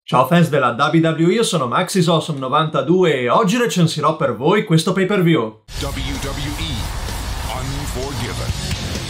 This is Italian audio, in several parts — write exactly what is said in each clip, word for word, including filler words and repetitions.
Ciao fans della W W E, io sono Maxis Awesome novantadue e oggi recensirò per voi questo pay-per-view. W W E Unforgiven.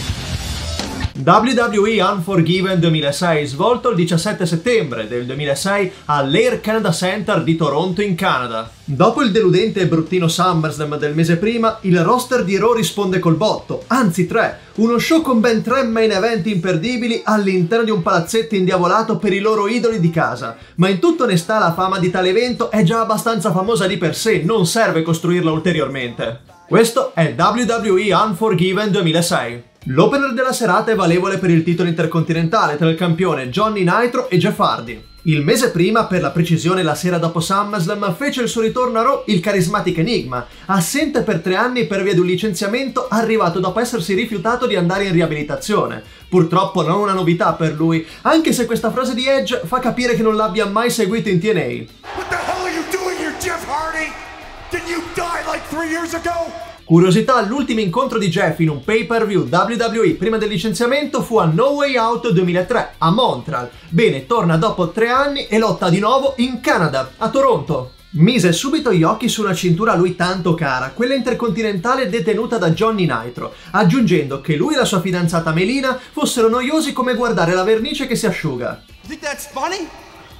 W W E Unforgiven duemilasei, svolto il diciassette settembre del duemilasei all'Air Canada Center di Toronto in Canada. Dopo il deludente e bruttino SummerSlam del mese prima, il roster di Raw risponde col botto, anzi tre, uno show con ben tre main event imperdibili all'interno di un palazzetto indiavolato per i loro idoli di casa. Ma in tutta onestà la fama di tale evento è già abbastanza famosa di per sé, non serve costruirla ulteriormente. Questo è W W E Unforgiven duemilasei. L'opener della serata è valevole per il titolo intercontinentale tra il campione Johnny Nitro e Jeff Hardy. Il mese prima, per la precisione la sera dopo SummerSlam, fece il suo ritorno a Raw il Charismatic Enigma, assente per tre anni per via di un licenziamento arrivato dopo essersi rifiutato di andare in riabilitazione. Purtroppo non una novità per lui, anche se questa frase di Edge fa capire che non l'abbia mai seguito in T N A. What the hell are you doing here, Jeff Hardy? Did you die like three years ago? Curiosità, l'ultimo incontro di Jeff in un pay-per-view W W E prima del licenziamento fu a No Way Out duemilatré a Montreal. Bene, torna dopo tre anni e lotta di nuovo in Canada, a Toronto. Mise subito gli occhi su una cintura a lui tanto cara, quella intercontinentale detenuta da Johnny Nitro, aggiungendo che lui e la sua fidanzata Melina fossero noiosi come guardare la vernice che si asciuga. You think that's funny?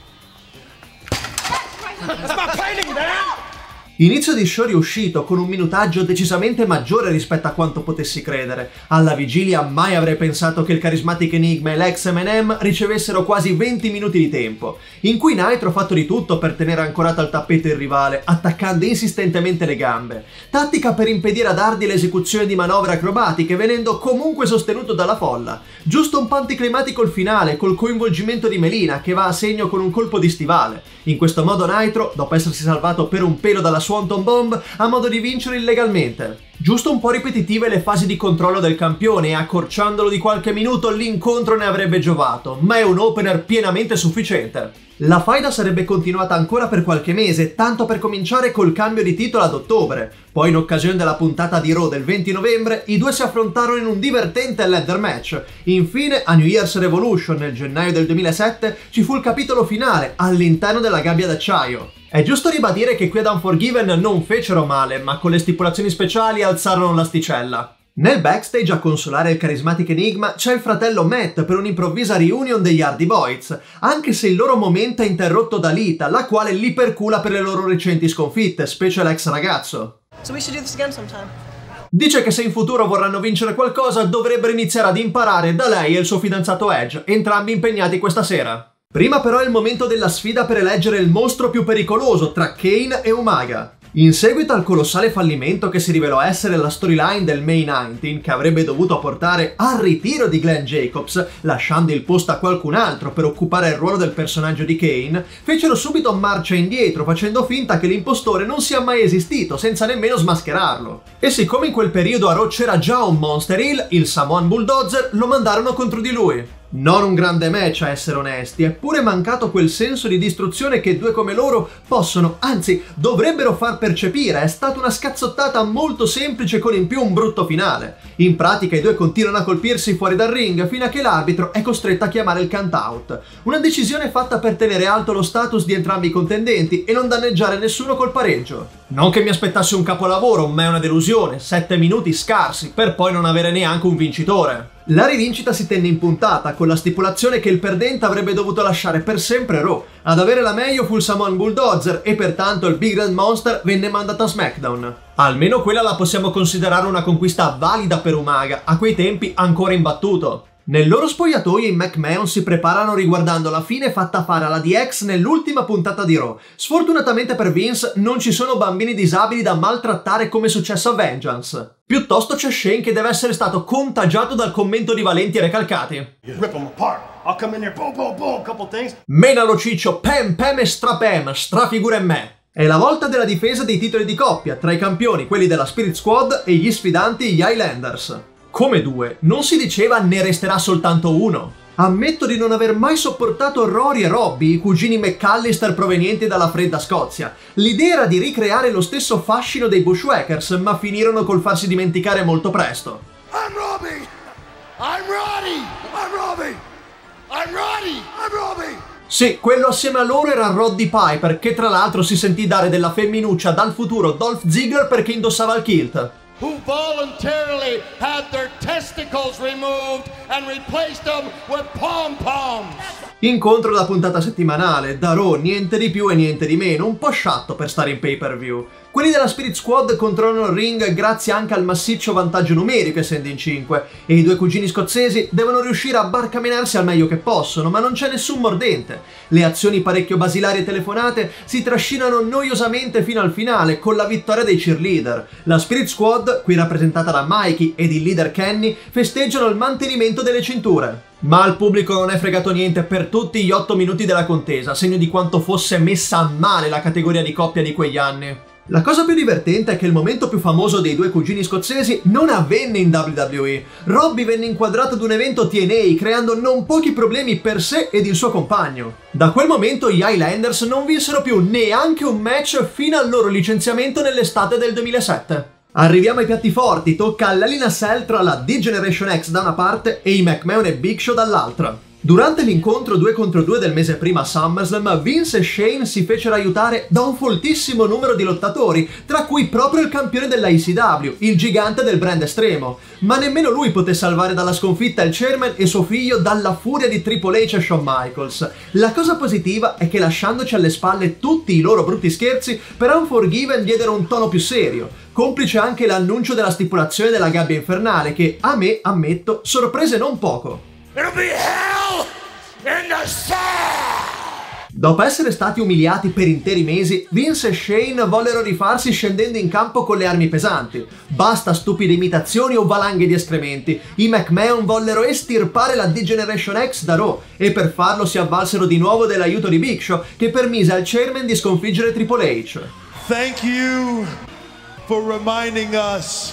That's my painting, man! Inizio di show riuscito con un minutaggio decisamente maggiore rispetto a quanto potessi credere. Alla vigilia mai avrei pensato che il Charismatic Enigma e l'ex M and M ricevessero quasi venti minuti di tempo, in cui Nitro ha fatto di tutto per tenere ancorato al tappeto il rivale, attaccando insistentemente le gambe. Tattica per impedire ad Hardy l'esecuzione di manovre acrobatiche, venendo comunque sostenuto dalla folla. Giusto un po' anticlimatico il finale, col coinvolgimento di Melina, che va a segno con un colpo di stivale. In questo modo Nitro, dopo essersi salvato per un pelo dalla Swanton Bomb, ha modo di vincere illegalmente. Giusto un po' ripetitive le fasi di controllo del campione e accorciandolo di qualche minuto l'incontro ne avrebbe giovato, ma è un opener pienamente sufficiente. La faida sarebbe continuata ancora per qualche mese, tanto per cominciare col cambio di titolo ad ottobre. Poi in occasione della puntata di Raw del venti novembre, i due si affrontarono in un divertente ladder match. Infine, a New Year's Revolution nel gennaio del duemilasette, ci fu il capitolo finale all'interno della gabbia d'acciaio. È giusto ribadire che qui ad Unforgiven non fecero male, ma con le stipulazioni speciali alzarono l'asticella. Nel backstage a consolare il Charismatic Enigma c'è il fratello Matt per un'improvvisa reunion degli Hardy Boys, anche se il loro momento è interrotto da Lita, la quale li percula per le loro recenti sconfitte, specie l'ex ragazzo. So we should do this again sometime. Dice che se in futuro vorranno vincere qualcosa dovrebbero iniziare ad imparare da lei e il suo fidanzato Edge, entrambi impegnati questa sera. Prima però è il momento della sfida per eleggere il mostro più pericoloso tra Kane e Umaga. In seguito al colossale fallimento che si rivelò essere la storyline del May diciannove, che avrebbe dovuto portare al ritiro di Glenn Jacobs, lasciando il posto a qualcun altro per occupare il ruolo del personaggio di Kane, fecero subito marcia indietro facendo finta che l'impostore non sia mai esistito, senza nemmeno smascherarlo. E siccome in quel periodo a Raw c'era già un Monster Heel, il Samoan Bulldozer, lo mandarono contro di lui. Non un grande match a essere onesti, è pure mancato quel senso di distruzione che due come loro possono, anzi dovrebbero far percepire. È stata una scazzottata molto semplice con in più un brutto finale. In pratica i due continuano a colpirsi fuori dal ring fino a che l'arbitro è costretto a chiamare il count out. Una decisione fatta per tenere alto lo status di entrambi i contendenti e non danneggiare nessuno col pareggio. Non che mi aspettassi un capolavoro, ma è una delusione, sette minuti scarsi per poi non avere neanche un vincitore. La rivincita si tenne in puntata, con la stipulazione che il perdente avrebbe dovuto lasciare per sempre Raw. Ad avere la meglio fu il Samoan Bulldozer e pertanto il Big Red Monster venne mandato a SmackDown. Almeno quella la possiamo considerare una conquista valida per Umaga, a quei tempi ancora imbattuto. Nel loro spogliatoio i McMahon si preparano riguardando la fine fatta fare alla D X nell'ultima puntata di Raw. Sfortunatamente per Vince non ci sono bambini disabili da maltrattare come è successo a Vengeance. Piuttosto c'è Shane che deve essere stato contagiato dal commento di valenti e recalcati. Rip them apart. I'll come in here, boom, boom, boom, couple things. Menalo ciccio, pem pem e strapem, strafigura in me. È la volta della difesa dei titoli di coppia tra i campioni, quelli della Spirit Squad, e gli sfidanti, gli Highlanders. Come due, non si diceva ne resterà soltanto uno. Ammetto di non aver mai sopportato Rory e Robbie, i cugini McAllister provenienti dalla fredda Scozia. L'idea era di ricreare lo stesso fascino dei Bushwhackers, ma finirono col farsi dimenticare molto presto. I'm Robbie! I'm Roddy! I'm Robbie! I'm Roddy! I'm Robbie! Sì, quello assieme a loro era Roddy Piper, che tra l'altro si sentì dare della femminuccia dal futuro Dolph Ziggler perché indossava il kilt. Who voluntarily had their testicles removed and replaced them with pom-poms. Incontro da puntata settimanale, da Raw, niente di più e niente di meno, un po' sciatto per stare in pay-per-view. Quelli della Spirit Squad controllano il ring grazie anche al massiccio vantaggio numerico essendo in cinque, e i due cugini scozzesi devono riuscire a barcamenarsi al meglio che possono, ma non c'è nessun mordente. Le azioni parecchio basilari e telefonate si trascinano noiosamente fino al finale con la vittoria dei cheerleader. La Spirit Squad, qui rappresentata da Mikey ed il leader Kenny, festeggiano il mantenimento delle cinture. Ma al pubblico non è fregato niente per tutti gli otto minuti della contesa, segno di quanto fosse messa a male la categoria di coppia di quegli anni. La cosa più divertente è che il momento più famoso dei due cugini scozzesi non avvenne in W W E. Robbie venne inquadrato ad un evento T N A, creando non pochi problemi per sé ed il suo compagno. Da quel momento gli Highlanders non vinsero più neanche un match fino al loro licenziamento nell'estate del duemilasette. Arriviamo ai piatti forti, tocca all'Hell in a Cell tra la D-Generation X da una parte e i McMahon e Big Show dall'altra. Durante l'incontro due contro due del mese prima a SummerSlam, Vince e Shane si fecero aiutare da un foltissimo numero di lottatori, tra cui proprio il campione della I C W, il gigante del brand estremo. Ma nemmeno lui poté salvare dalla sconfitta il chairman e suo figlio dalla furia di Triple H e Shawn Michaels. La cosa positiva è che lasciandoci alle spalle tutti i loro brutti scherzi, per Unforgiven diedero un tono più serio, complice anche l'annuncio della stipulazione della gabbia infernale che, a me, ammetto, sorprese non poco. It'll be hell in the cell! Dopo essere stati umiliati per interi mesi, Vince e Shane vollero rifarsi scendendo in campo con le armi pesanti. Basta stupide imitazioni o valanghe di escrementi. I McMahon vollero estirpare la D-Generation X da Raw e per farlo si avvalsero di nuovo dell'aiuto di Big Show, che permise al chairman di sconfiggere Triple H. Thank you for reminding us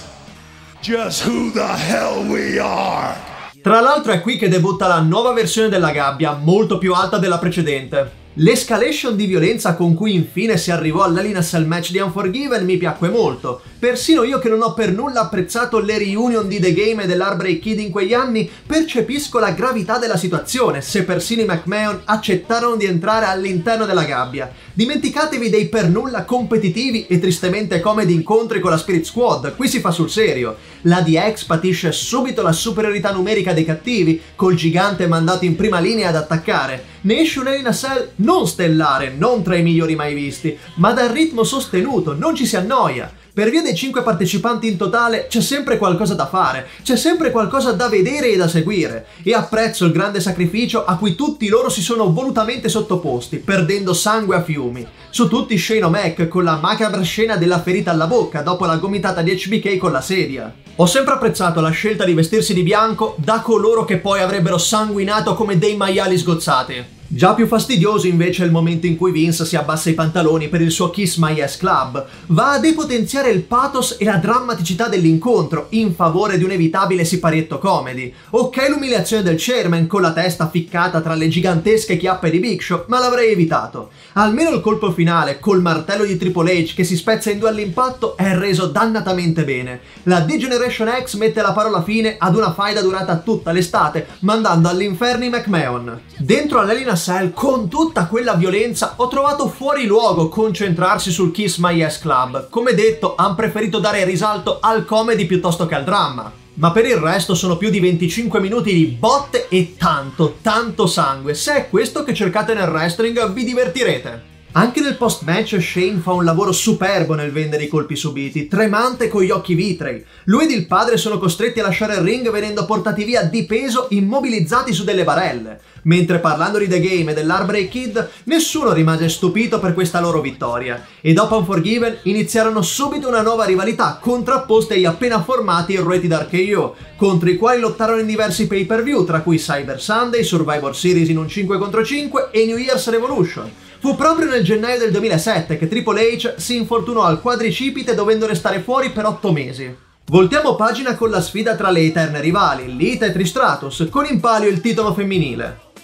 just who the hell we are. Tra l'altro è qui che debutta la nuova versione della gabbia, molto più alta della precedente. L'escalation di violenza con cui infine si arrivò all'Hell in a Cell match di Unforgiven mi piacque molto. Persino io, che non ho per nulla apprezzato le reunion di The Game e dell'Heartbreak Kid in quegli anni, percepisco la gravità della situazione se persino i McMahon accettarono di entrare all'interno della gabbia. Dimenticatevi dei per nulla competitivi e tristemente comedi incontri con la Spirit Squad, qui si fa sul serio. La D X patisce subito la superiorità numerica dei cattivi, col gigante mandato in prima linea ad attaccare. Ne esce un Hell in a Cell non stellare, non tra i migliori mai visti, ma dal ritmo sostenuto, non ci si annoia. Per via dei cinque partecipanti in totale c'è sempre qualcosa da fare, c'è sempre qualcosa da vedere e da seguire, e apprezzo il grande sacrificio a cui tutti loro si sono volutamente sottoposti, perdendo sangue a fiumi. Su tutti Shane O'Mac con la macabra scena della ferita alla bocca dopo la gomitata di H B K con la sedia. Ho sempre apprezzato la scelta di vestirsi di bianco da coloro che poi avrebbero sanguinato come dei maiali sgozzati. Già più fastidioso invece è il momento in cui Vince si abbassa i pantaloni per il suo Kiss My Ass Club. Va a depotenziare il pathos e la drammaticità dell'incontro in favore di un evitabile siparietto comedy. Ok l'umiliazione del chairman con la testa ficcata tra le gigantesche chiappe di Big Show, ma l'avrei evitato. Almeno il colpo finale col martello di Triple H che si spezza in due all'impatto è reso dannatamente bene. La D-Generation X mette la parola fine ad una faida durata tutta l'estate, mandando all'inferno i McMahon. Dentro all'Hell in a Cell, con tutta quella violenza, ho trovato fuori luogo concentrarsi sul Kiss My Ass Club. Come detto, han preferito dare risalto al comedy piuttosto che al dramma. Ma per il resto sono più di venticinque minuti di botte e tanto, tanto sangue. Se è questo che cercate nel wrestling, vi divertirete. Anche nel post-match Shane fa un lavoro superbo nel vendere i colpi subiti, tremante con gli occhi vitrei. Lui ed il padre sono costretti a lasciare il ring venendo portati via di peso immobilizzati su delle barelle. Mentre parlando di The Game e dell'Heartbreak Kid, nessuno rimase stupito per questa loro vittoria. E dopo Unforgiven iniziarono subito una nuova rivalità contrapposta agli appena formati Rated R K O, contro i quali lottarono in diversi pay-per-view, tra cui Cyber Sunday, Survivor Series in un cinque contro cinque e New Year's Revolution. Fu proprio nel gennaio del duemilasette che Triple H si infortunò al quadricipite dovendo restare fuori per otto mesi. Voltiamo pagina con la sfida tra le eterne rivali, Lita e Trish Stratus, con in palio il titolo femminile.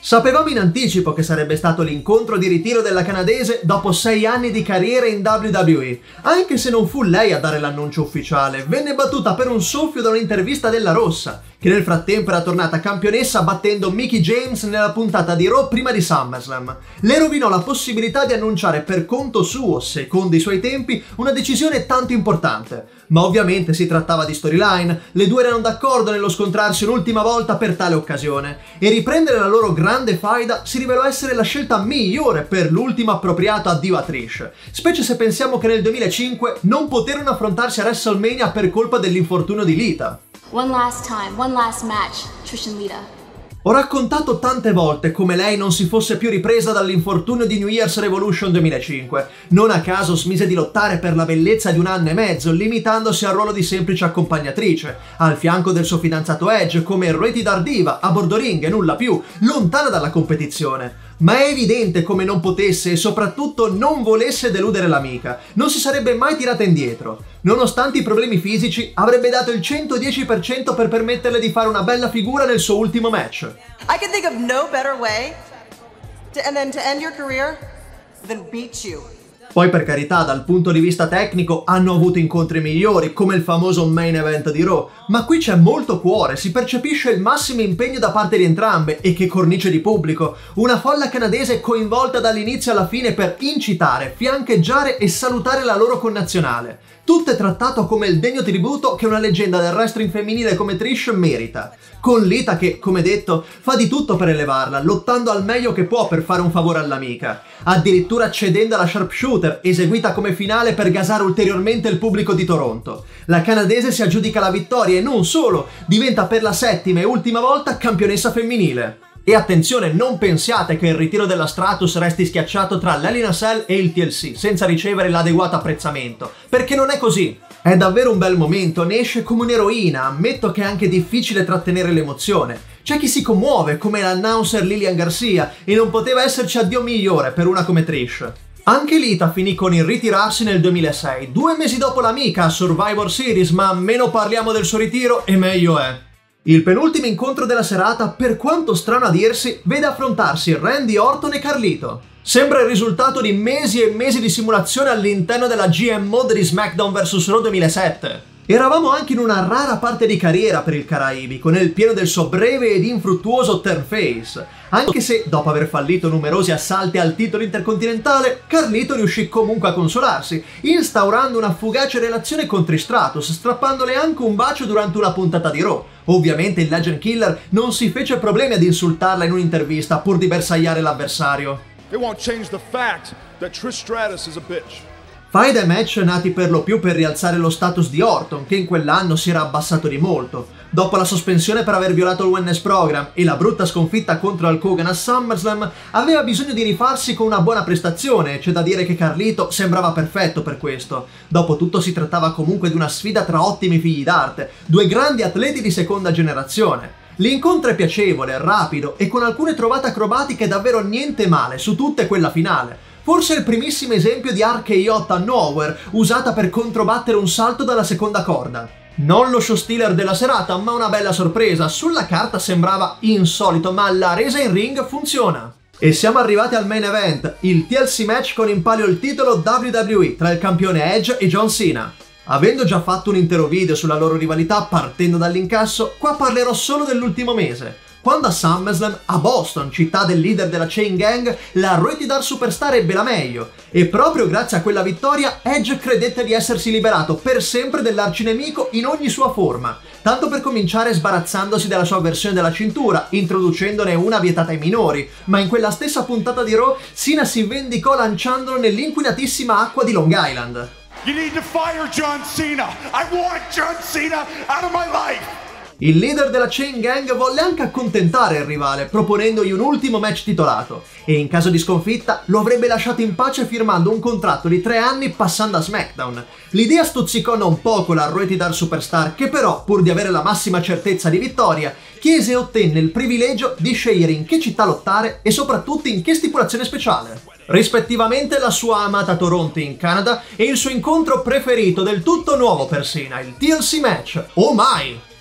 Sapevamo in anticipo che sarebbe stato l'incontro di ritiro della canadese dopo sei anni di carriera in W W E, anche se non fu lei a dare l'annuncio ufficiale, venne battuta per un soffio da un'intervista della Rossa, che nel frattempo era tornata campionessa battendo Mickie James nella puntata di Raw prima di SummerSlam. Le rovinò la possibilità di annunciare per conto suo, secondo i suoi tempi, una decisione tanto importante. Ma ovviamente si trattava di storyline, le due erano d'accordo nello scontrarsi un'ultima volta per tale occasione, e riprendere la loro grande faida si rivelò essere la scelta migliore per l'ultimo appropriato a Diva Trish, specie se pensiamo che nel duemilacinque non poterono affrontarsi a WrestleMania per colpa dell'infortunio di Lita. One last time, one last match, Trish and Lita. Ho raccontato tante volte come lei non si fosse più ripresa dall'infortunio di New Year's Revolution duemilacinque. Non a caso smise di lottare per la bellezza di un anno e mezzo, limitandosi al ruolo di semplice accompagnatrice, al fianco del suo fidanzato Edge come Rated Diva, a bordo ring e nulla più, lontana dalla competizione. Ma è evidente come non potesse e soprattutto non volesse deludere l'amica. Non si sarebbe mai tirata indietro. Nonostante i problemi fisici, avrebbe dato il centodieci per cento per permetterle di fare una bella figura nel suo ultimo match. I can think of no better way to, and then to end your career than beat you. Poi per carità, dal punto di vista tecnico hanno avuto incontri migliori, come il famoso main event di Raw, ma qui c'è molto cuore, si percepisce il massimo impegno da parte di entrambe, e che cornice di pubblico, una folla canadese coinvolta dall'inizio alla fine per incitare, fiancheggiare e salutare la loro connazionale. Tutto è trattato come il degno tributo che una leggenda del wrestling femminile come Trish merita, con Lita che, come detto, fa di tutto per elevarla, lottando al meglio che può per fare un favore all'amica, addirittura cedendo alla sharpshooter, eseguita come finale per gasare ulteriormente il pubblico di Toronto. La canadese si aggiudica la vittoria e non solo, diventa per la settima e ultima volta campionessa femminile. E attenzione, non pensiate che il ritiro della Stratus resti schiacciato tra l'Hell in a Cell e il T L C, senza ricevere l'adeguato apprezzamento, perché non è così. È davvero un bel momento, ne esce come un'eroina, ammetto che è anche difficile trattenere l'emozione. C'è chi si commuove, come l'announcer Lilian Garcia, e non poteva esserci addio migliore per una come Trish. Anche Lita finì con il ritirarsi nel duemilasei, due mesi dopo l'amica a Survivor Series, ma meno parliamo del suo ritiro e meglio è. Il penultimo incontro della serata, per quanto strano a dirsi, vede affrontarsi Randy Orton e Carlito. Sembra il risultato di mesi e mesi di simulazione all'interno della G M Mode di SmackDown versus Raw duemilasette. Eravamo anche in una rara parte di carriera per il caraibico, nel pieno del suo breve ed infruttuoso turn face, anche se, dopo aver fallito numerosi assalti al titolo intercontinentale, Carlito riuscì comunque a consolarsi, instaurando una fugace relazione con Trish Stratus, strappandole anche un bacio durante una puntata di Raw. Ovviamente il Legend Killer non si fece problemi ad insultarla in un'intervista pur di bersagliare l'avversario. It won't change the fact that Trish Stratus is a bitch. Faida e match nati per lo più per rialzare lo status di Orton, che in quell'anno si era abbassato di molto. Dopo la sospensione per aver violato il wellness program e la brutta sconfitta contro Hulk Hogan a SummerSlam, aveva bisogno di rifarsi con una buona prestazione, c'è da dire che Carlito sembrava perfetto per questo. Dopotutto si trattava comunque di una sfida tra ottimi figli d'arte, due grandi atleti di seconda generazione. L'incontro è piacevole, rapido e con alcune trovate acrobatiche davvero niente male, su tutte quella finale. Forse il primissimo esempio di R K O a Nowhere, usata per controbattere un salto dalla seconda corda. Non lo show stealer della serata, ma una bella sorpresa. Sulla carta sembrava insolito, ma la resa in ring funziona. E siamo arrivati al main event, il T L C match con in palio il titolo W W E tra il campione Edge e John Cena. Avendo già fatto un intero video sulla loro rivalità partendo dall'incasso, qua parlerò solo dell'ultimo mese, quando a SummerSlam, a Boston, città del leader della Chain Gang, la Rated R Superstar ebbe la meglio, e proprio grazie a quella vittoria Edge credette di essersi liberato per sempre dell'arcinemico in ogni sua forma, tanto per cominciare sbarazzandosi della sua versione della cintura, introducendone una vietata ai minori, ma in quella stessa puntata di Raw Cena si vendicò lanciandolo nell'inquinatissima acqua di Long Island. You need to fire John Cena. I want John Cena out of my life. Il leader della Chain Gang volle anche accontentare il rivale, proponendogli un ultimo match titolato, e in caso di sconfitta lo avrebbe lasciato in pace firmando un contratto di tre anni passando a SmackDown. L'idea stuzzicò non poco la Rated R Superstar, che però, pur di avere la massima certezza di vittoria, chiese e ottenne il privilegio di scegliere in che città lottare e soprattutto in che stipulazione speciale. Rispettivamente la sua amata Toronto in Canada e il suo incontro preferito del tutto nuovo per Cena, il T L C match. Oh my!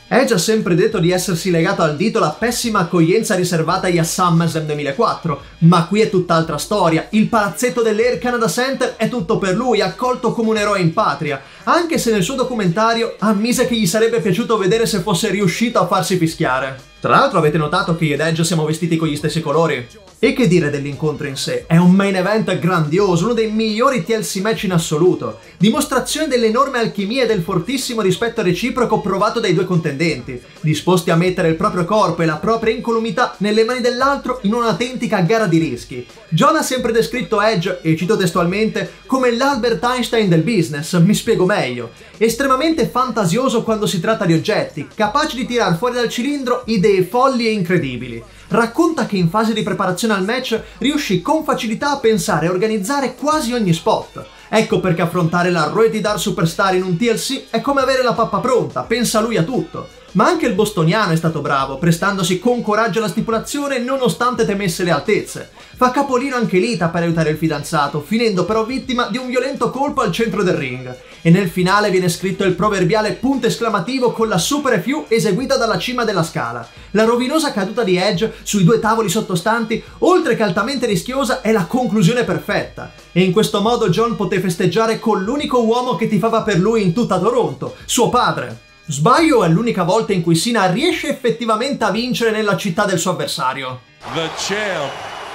Edge ha sempre detto di essersi legato al dito la pessima accoglienza riservatagli a SummerSlam duemilaquattro, ma qui è tutt'altra storia. Il palazzetto dell'Air Canada Center è tutto per lui, accolto come un eroe in patria, anche se nel suo documentario ammise che gli sarebbe piaciuto vedere se fosse riuscito a farsi fischiare. Tra l'altro avete notato che io ed Edge siamo vestiti con gli stessi colori? E che dire dell'incontro in sé? È un main event grandioso, uno dei migliori T L C match in assoluto, dimostrazione dell'enorme alchimia e del fortissimo rispetto reciproco provato dai due contendenti, disposti a mettere il proprio corpo e la propria incolumità nelle mani dell'altro in un'autentica gara di rischi. John ha sempre descritto Edge, e cito testualmente, come l'Albert Einstein del business, mi spiego meglio. Estremamente fantasioso quando si tratta di oggetti, capace di tirar fuori dal cilindro idee folli e incredibili. Racconta che in fase di preparazione al match riuscì con facilità a pensare e organizzare quasi ogni spot. Ecco perché affrontare la Rated R Superstar in un T L C è come avere la pappa pronta, pensa lui a tutto. Ma anche il bostoniano è stato bravo, prestandosi con coraggio alla stipulazione nonostante temesse le altezze. Fa capolino anche Lita per aiutare il fidanzato, finendo però vittima di un violento colpo al centro del ring. E nel finale viene scritto il proverbiale punto esclamativo con la Super F U eseguita dalla cima della scala. La rovinosa caduta di Edge sui due tavoli sottostanti, oltre che altamente rischiosa, è la conclusione perfetta. E in questo modo John poté festeggiare con l'unico uomo che tifava per lui in tutta Toronto, suo padre. Sbaglio, è l'unica volta in cui Cena riesce effettivamente a vincere nella città del suo avversario. The champ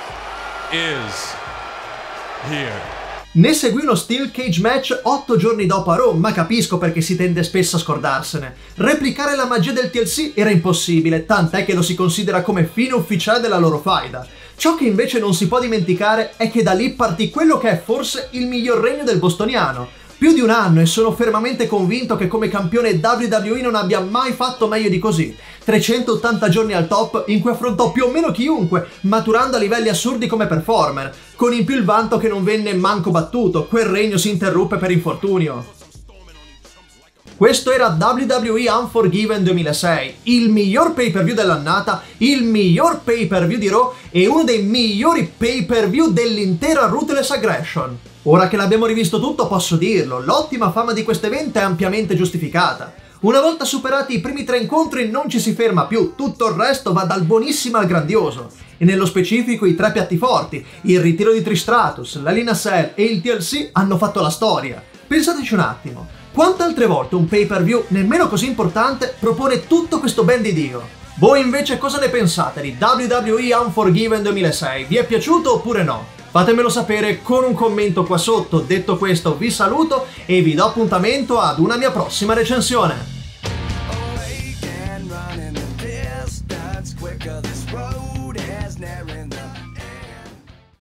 is here. Ne seguì uno Steel Cage match otto giorni dopo a Raw, ma capisco perché si tende spesso a scordarsene. Replicare la magia del T L C era impossibile, tant'è che lo si considera come fine ufficiale della loro faida. Ciò che invece non si può dimenticare è che da lì partì quello che è forse il miglior regno del bostoniano. Più di un anno e sono fermamente convinto che come campione W W E non abbia mai fatto meglio di così. trecentottanta giorni al top in cui affrontò più o meno chiunque, maturando a livelli assurdi come performer, con in più il vanto che non venne manco battuto, quel regno si interruppe per infortunio. Questo era W W E Unforgiven duemilasei, il miglior pay-per-view dell'annata, il miglior pay-per-view di Raw e uno dei migliori pay-per-view dell'intera Ruthless Aggression. Ora che l'abbiamo rivisto tutto posso dirlo, l'ottima fama di questo evento è ampiamente giustificata. Una volta superati i primi tre incontri non ci si ferma più, tutto il resto va dal buonissimo al grandioso. E nello specifico i tre piatti forti, il ritiro di Trish Stratus, la Lina Cell e il T L C hanno fatto la storia. Pensateci un attimo, quante altre volte un pay-per-view nemmeno così importante propone tutto questo ben di Dio? Voi invece cosa ne pensate di W W E Unforgiven duemilasei? Vi è piaciuto oppure no? Fatemelo sapere con un commento qua sotto. Detto questo vi saluto e vi do appuntamento ad una mia prossima recensione.